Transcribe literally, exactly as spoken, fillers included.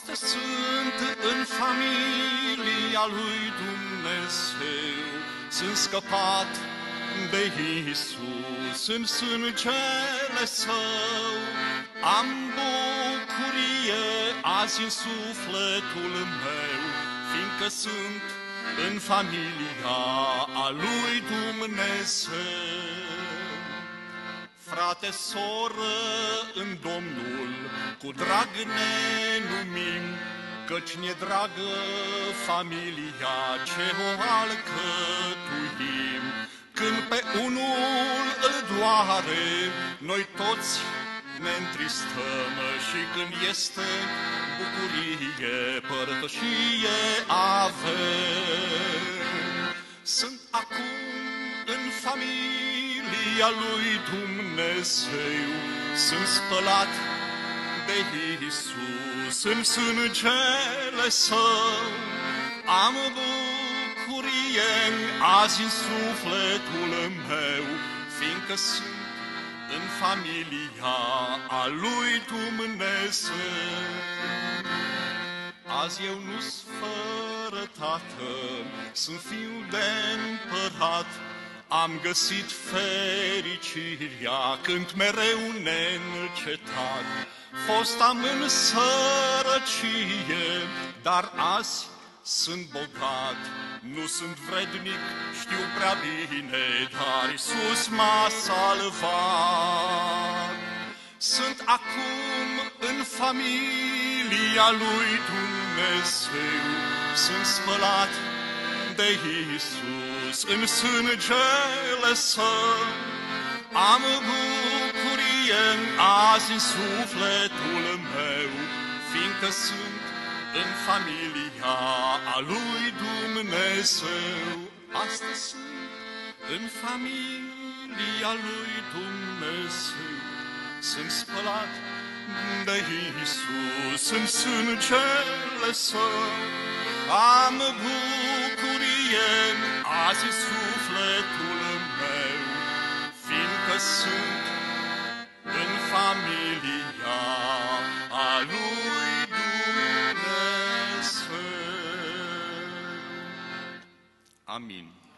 Astăzi sunt în familia lui Dumnezeu, sunt scăpat de Iisus în sângele Său. Am bucurie azi în sufletul meu, fiindcă sunt în familia a lui Dumnezeu. Frate, soră, în Domnul, cu drag ne numim, căci ne dragă familia ce o alcătuim. Când pe unul îl doare, noi toți ne întristăm, și când este bucurie, părtășie avem. Sunt acum în familia lui Dumnezeu, sunt spălat de Iisus în sângele Său. Am bucurie azi în sufletul meu, fiindcă sunt în familia a lui Dumnezeu. Azi eu nu-s fără tată, sunt fiu de împărat. Am găsit fericirea când mereu neîncetat. Fost am în sărăcie, dar azi sunt bogat. Nu sunt vrednic, știu prea bine, dar Iisus m-a salvat. Sunt acum în familia lui Dumnezeu, sunt spălat de Iisus în sângele Său. Am bucurie azi în sufletul meu, fiindcă sunt în familia a lui Dumnezeu. Astăzi sunt în familia lui Dumnezeu, sunt spălat de Iisus în sângele Său. Am bucurie azi în sufletul meu, fiindcă sunt în familia a lui Dumnezeu. Amin.